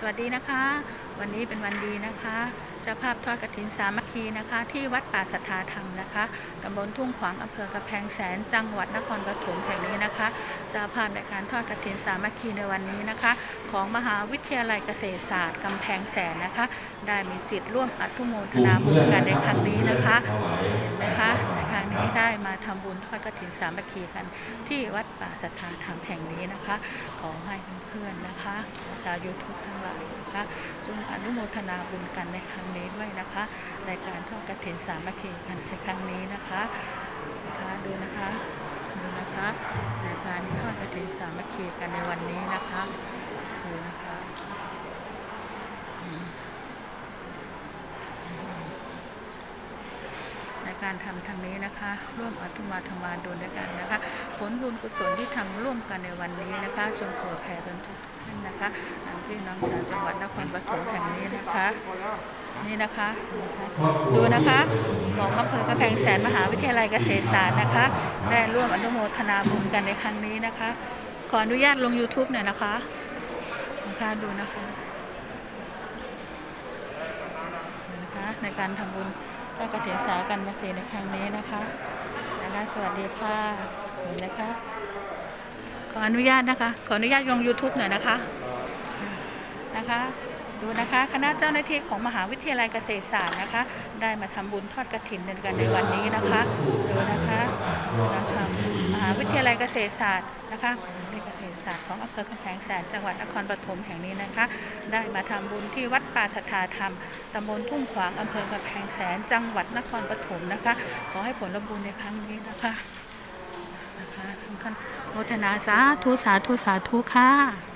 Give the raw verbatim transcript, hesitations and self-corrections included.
วัสดีนะคะวันนี้เป็นวันดีนะคะเจ้าภาพทอดกฐินสามัคคีนะคะที่วัดป่าสัทธาธรรมนะคะตำบลทุ่งขวางอำเภอกำแพงแสนจังหวัดนครปฐมแห่งนี้นะคะเจ้าภาพในการทอดกฐินสามัคคีในวันนี้นะคะของมหาวิทยาลัยเกษตรศาสตร์กำแพงแสนนะคะได้มีจิตร่วมอนุโมทนาบุญกันในครั้งนี้นะคะเห็นไหมคะในครั้งนี้ได้มาทำบุญทอดกฐินสามัคคีกันที่วัดป่าสัทธาธรรมแห่งนี้นะคะขอให้เพื่อนๆนะคะชาวยูทูบทั้งหลายนะคะจงอนุโมทนาบุญกันในครั้งนี้ด้วยนะคะในการทอดกฐินสามัคคีกันในครั้งนี้นะคะนะคะดูนะคะดูนะคะในการทอดกฐินสามัคคีกันในวันนี้นะคะดูนะคะในการทำทางนี้นะคะร่วมอนุโมทนาบุญด้วยกันนะคะผลบุญกุศลที่ทำร่วมกันในวันนี้นะคะจงเผยแผ่กันทุกท่านนะคะที่น้องชาวจังหวัดนครปฐมแห่งนี้นะคะนี่นะคะดูนะคะของอำเภอกำแพงแสนมหาวิทยาลัยเกษตรศาสตร์นะคะได้ร่วมอนุโมทนาบุญกันในครั้งนี้นะคะขออนุญาตลง ยูทูบ หน่อยนะคะนะคะดูนะคะนะคะในการทำบุญทอดกฐินสามัคคีในครั้งนี้นะคะนะคะสวัสดีค่ะเห็นนะคะขออนุญาตนะคะขออนุญาตลง ยูทูบ หน่อยนะคะนะคะดูนะคะคณะเจ้าหน้าที่ของมหาวิทยาลัยเกษตรศาสตร์นะคะได้มาทำบุญทอดกฐินกันในวันนี้นะคะดูนะคะนางชาวมหาวิทยาลัยเกษตรศาสตร์นะคะเกษตรศาสตร์ของอำเภอกำแพงแสนจังหวัดนครปฐมแห่งนี้นะคะได้มาทำบุญที่วัดป่าสัทธาธรรมตำบลทุ่งขวางอำเภอกำแพงแสนจังหวัดนครปฐมนะคะขอให้ผลบุญในครั้งนี้นะคะนะคะทุกท่านโมทนาสาธุสาธุสาธุค่ะ